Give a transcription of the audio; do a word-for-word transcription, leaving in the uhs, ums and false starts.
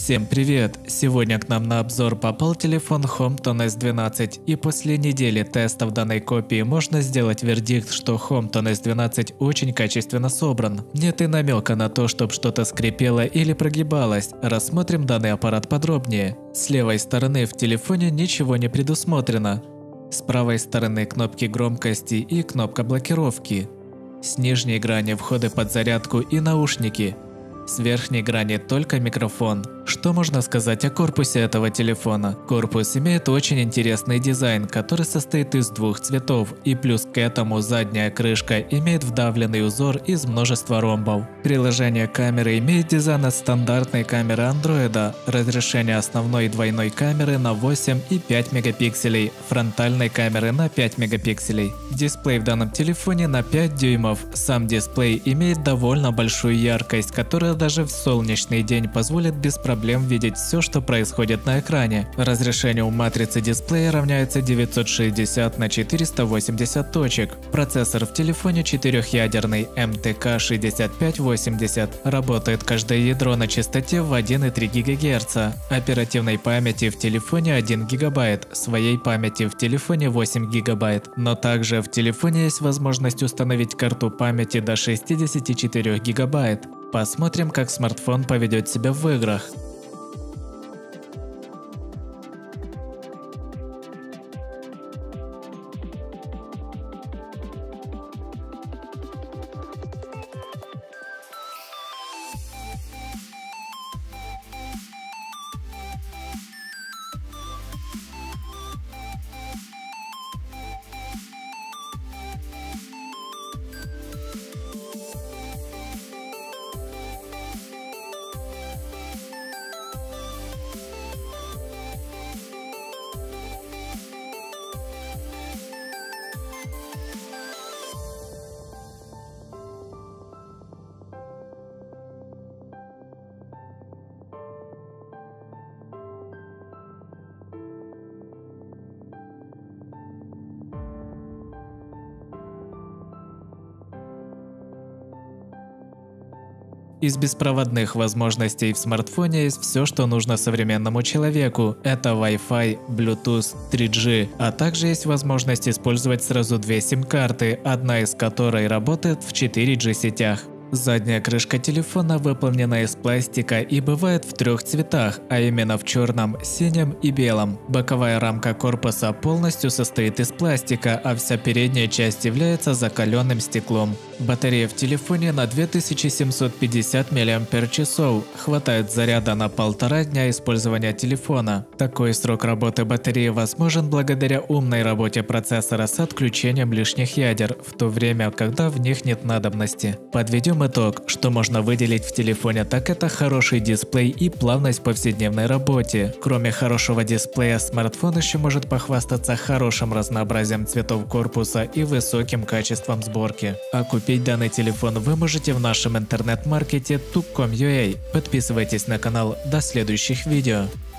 Всем привет! Сегодня к нам на обзор попал телефон Hompton эс двенадцать, и после недели тестов данной копии можно сделать вердикт, что Hompton эс двенадцать очень качественно собран. Нет и намека на то, чтобы что-то скрипело или прогибалось. Рассмотрим данный аппарат подробнее. С левой стороны в телефоне ничего не предусмотрено. С правой стороны кнопки громкости и кнопка блокировки. С нижней грани входы под зарядку и наушники. С верхней грани только микрофон. Что можно сказать о корпусе этого телефона? Корпус имеет очень интересный дизайн, который состоит из двух цветов, и плюс к этому задняя крышка имеет вдавленный узор из множества ромбов. Приложение камеры имеет дизайн от стандартной камеры Android, разрешение основной двойной камеры на восемь и пять мегапикселей, фронтальной камеры на пять мегапикселей. Дисплей в данном телефоне на пять дюймов. Сам дисплей имеет довольно большую яркость, которая даже в солнечный день позволит без проблем видеть все, что происходит на экране. Разрешение у матрицы дисплея равняется девятьсот шестьдесят на четыреста восемьдесят точек. Процессор в телефоне четырехъядерный эм тэ ка шестьдесят пять восемьдесят. Работает каждое ядро на частоте в один и три гигагерца. Оперативной памяти в телефоне один гигабайт, своей памяти в телефоне восемь гигабайт. Но также в телефоне есть возможность установить карту памяти до шестидесяти четырёх гигабайт. Посмотрим, как смартфон поведет себя в играх. Из беспроводных возможностей в смартфоне есть все, что нужно современному человеку. Это Wi-Fi, Bluetooth, три джи, а также есть возможность использовать сразу две сим-карты, одна из которой работает в четыре джи сетях. Задняя крышка телефона выполнена из пластика и бывает в трех цветах, а именно в черном, синем и белом. Боковая рамка корпуса полностью состоит из пластика, а вся передняя часть является закаленным стеклом. Батарея в телефоне на две тысячи семьсот пятьдесят миллиампер-часов, хватает заряда на полтора дня использования телефона. Такой срок работы батареи возможен благодаря умной работе процессора с отключением лишних ядер, в то время, когда в них нет надобности. Подведем итог, что можно выделить в телефоне, так это хороший дисплей и плавность в повседневной работе. Кроме хорошего дисплея, смартфон еще может похвастаться хорошим разнообразием цветов корпуса и высоким качеством сборки. А купить данный телефон вы можете в нашем интернет-маркете тук точка ком точка ю а. Подписывайтесь на канал. До следующих видео.